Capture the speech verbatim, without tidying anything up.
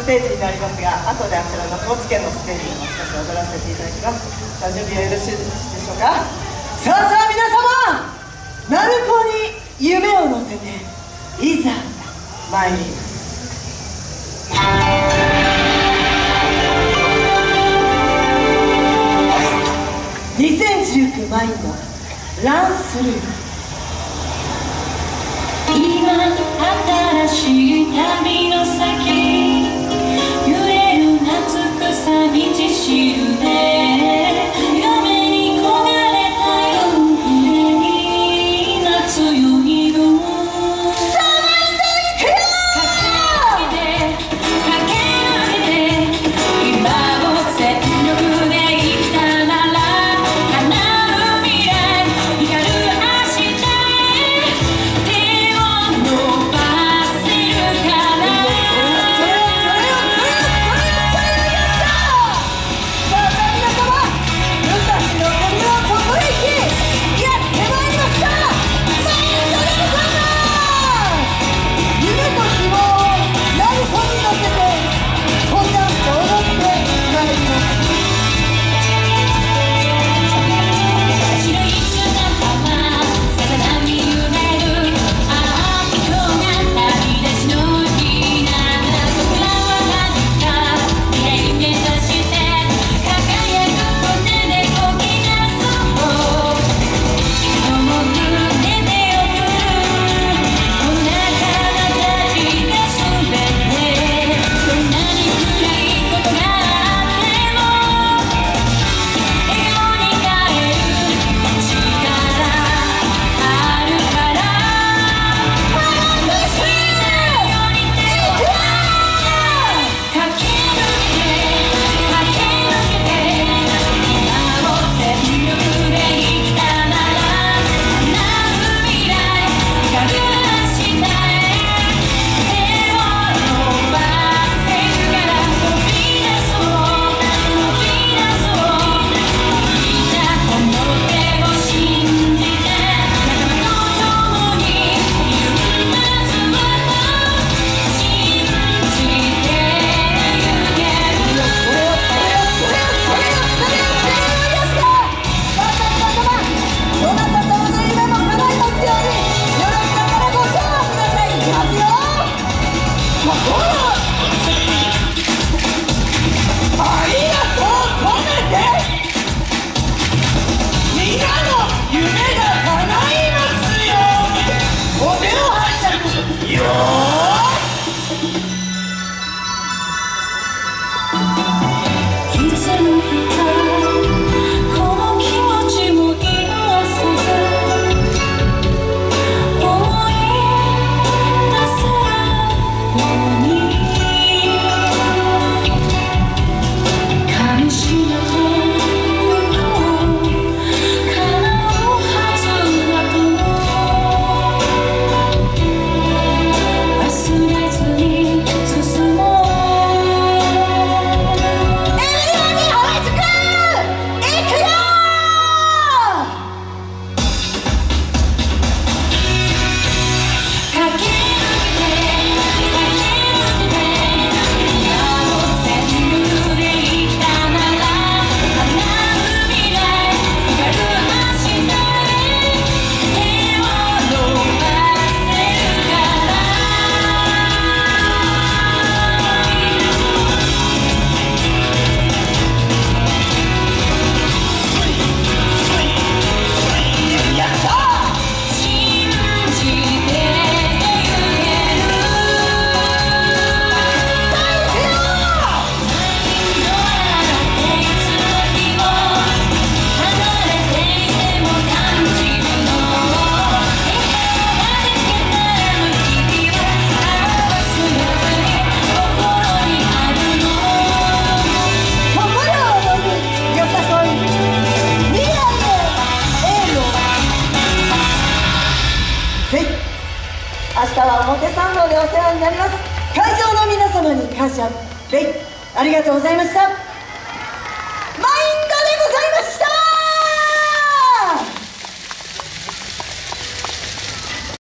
ステージになりますが、後であちらの高知県のステージでも少し踊らせていただきます。さあ、準備はよろしいでしょうか。さあさあ皆様、鳴子に夢を乗せていざ参ります。にせんじゅうきゅうマインドランスルー。 今新しい旅の先、揺れる夏草道しるべ、夢に焦がれた夜に夏よいる。さあマインドいくよ。駆け抜けて駆け抜けて今を全力で生きたなら叶う未来、光る明日へ手を伸ばせるから。 明日は表参道でお世話になります。会場の皆様に感謝、礼、ありがとうございました。